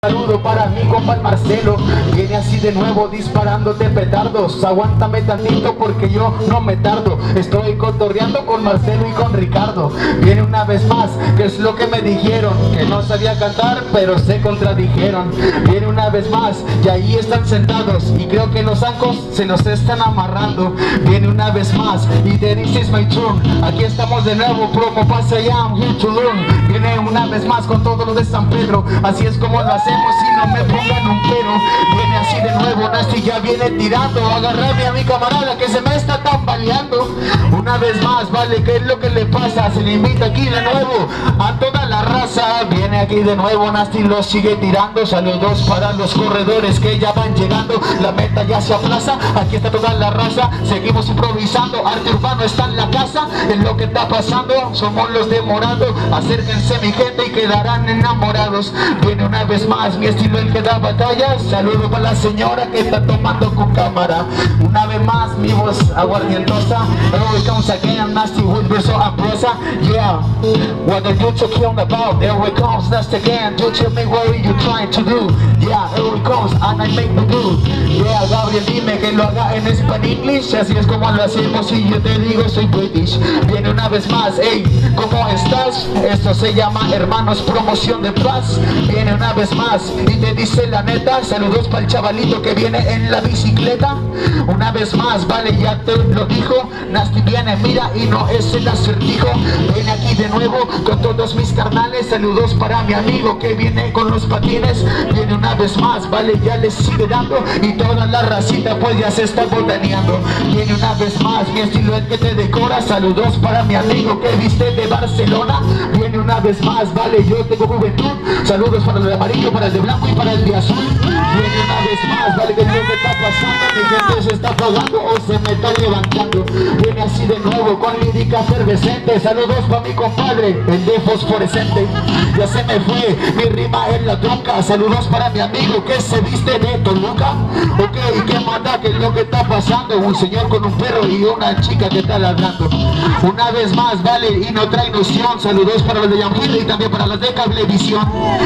Saludo para mi compa el Marcelo, viene así de nuevo disparándote petardos. Aguántame tantito porque yo no me tardo. Estoy cotorreando con Marcelo y con Ricardo. Viene una vez más, que es lo que me dijeron, que no sabía cantar pero se contradijeron. Viene una vez más y ahí están sentados y creo que los zancos se los están amarrando. Viene una vez más y de This is my turn. Aquí estamos de nuevo, promo pasa ya, I'm here to learn. Viene una vez más con todo lo de San Pedro, así es como lo hacemos y no me pongan un pero. Viene así de nuevo, Nasty ya viene tirando. Agarrame a mi camarada que se me está tambaleando. Una vez más, vale, ¿qué es lo que le pasa? Se le invita aquí de nuevo a toda la raza. Viene aquí de nuevo, Nasty lo sigue tirando. Saludos para los corredores que ya van llegando. La meta ya se aplaza, aquí está toda la raza. Seguimos improvisando, arte urbano está en la casa. Es lo que está pasando, somos los de morado. Acérquense mi gente y quedarán enamorados. Viene una vez más mi estilo el que da batallas. Saludo para la señora que está tomando con cámara. Una vez más mi voz aguardientosa. Here it comes again, Nasty with verso ambrosa. Yeah, what are you talking about? There it comes Nasty again. You tell me what are you trying to do? Yeah, here it comes and I make the do. Yeah, Gabriel, dime que lo haga en Spanish. Así es como lo hacemos y yo te digo soy British. Viene una vez más, hey, ¿cómo estás? Esto se llama Hermanos Promoción de Paz. Viene una vez más y te dice la neta. Saludos para el chavalito que viene en la bicicleta. Una vez más, vale, ya te lo dijo. Nasty viene, mira, y no es el acertijo. Viene aquí de nuevo con todos mis carnales. Saludos para mi amigo que viene con los patines. Viene una vez más, vale, ya les sigue dando. Y toda la racita pues ya se está botaneando. Viene una vez más, mi estilo el que te decora. Saludos para mi amigo que viste de Barcelona. Viene una vez más, vale, yo tengo juventud. Saludos para el de amarillo, para el de blanco y para el de azul. Viene una vez más, vale, que es lo que está pasando. Mi gente se está apagando o se me está levantando. Viene así de nuevo con lírica efervescente. Saludos para mi compadre, el de fosforescente. Ya se me fue mi rima en la tronca. Saludos para mi amigo que se viste de Toluca. Ok, ¿qué manda? ¿Qué es lo que está pasando? Un señor con un perro y una chica que está ladrando. Una vez más, vale, y no trae noción. Saludos para los de Yamhil y también para los de Cablevisión.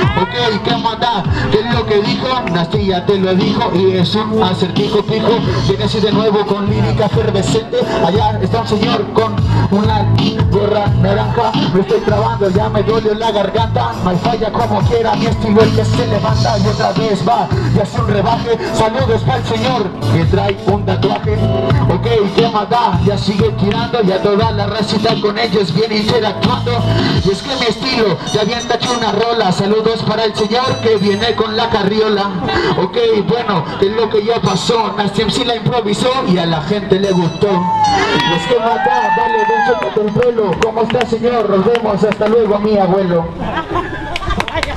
Ok, ¿qué manda? ¿Qué es lo que dijo? Nasty ya te lo dijo y es un acertijo pijo. Viene así de nuevo con lírica efervescente. Allá está un señor con una gorra naranja. Me estoy trabando, ya me duele la garganta. No hay falla como quiera, mi estilo el que se levanta y otra vez va y hace un rebaje. Saludos para el señor que trae un tatuaje. Ok, ¿qué más da? Ya sigue tirando, ya toda la racita con ellos viene interactuando. Y es que mi estilo ya bien tacho una rola. Saludos para el señor que viene con la carriola. Ok, bueno, ¿qué es lo que ya pasó? Nasty MC la improvisó y a la gente le gustó. Es que más da, dale, ven, suéltate el pelo. ¿Cómo está, señor? Nos vemos, hasta luego, mi abuelo.